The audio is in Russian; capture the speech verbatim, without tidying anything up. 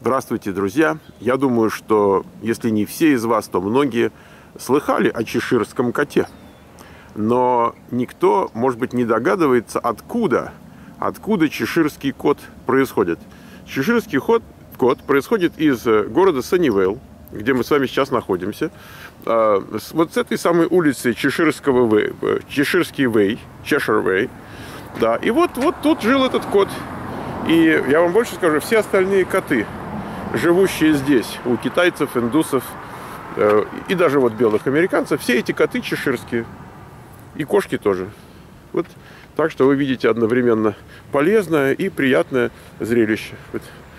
Здравствуйте, друзья! Я думаю, что если не все из вас, то многие слыхали о чеширском коте. Но никто, может быть, не догадывается, откуда, откуда чеширский кот происходит. Чеширский кот, кот происходит из города Саннивейл, где мы с вами сейчас находимся. Вот с этой самой улицы Чеширского Вэй, Чеширский Вэй, Чешир Вэй. Да, и вот, вот тут жил этот кот. И я вам больше скажу, все остальные коты, живущие здесь, у китайцев, индусов э, и даже вот белых американцев, все эти коты чеширские. И кошки тоже. Вот так что вы видите одновременно полезное и приятное зрелище. Вот.